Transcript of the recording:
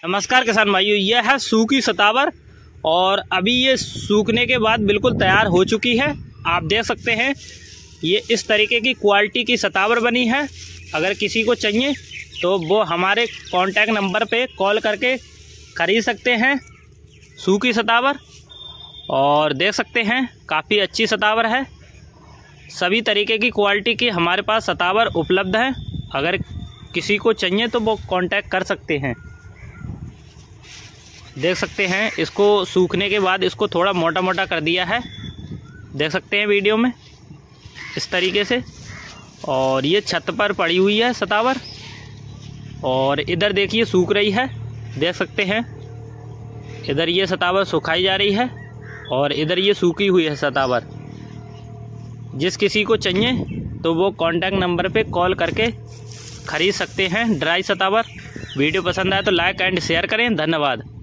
नमस्कार किसान भाइयों, यह है सूखी सतावर और अभी ये सूखने के बाद बिल्कुल तैयार हो चुकी है। आप देख सकते हैं ये इस तरीके की क्वालिटी की सतावर बनी है। अगर किसी को चाहिए तो वो हमारे कांटेक्ट नंबर पे कॉल करके खरीद सकते हैं सूखी सतावर। और देख सकते हैं काफ़ी अच्छी सतावर है। सभी तरीके की क्वालिटी की हमारे पास सतावर उपलब्ध है। अगर किसी को चाहिए तो वो कांटेक्ट कर सकते हैं। देख सकते हैं इसको सूखने के बाद इसको थोड़ा मोटा मोटा कर दिया है, देख सकते हैं वीडियो में इस तरीके से। और ये छत पर पड़ी हुई है सतावर और इधर देखिए सूख रही है, देख सकते हैं इधर ये सतावर सुखाई जा रही है और इधर ये सूखी हुई है सतावर। जिस किसी को चाहिए तो वो कांटेक्ट नंबर पे कॉल करके खरीद सकते हैं ड्राई सतावर। वीडियो पसंद आए तो लाइक एंड शेयर करें। धन्यवाद।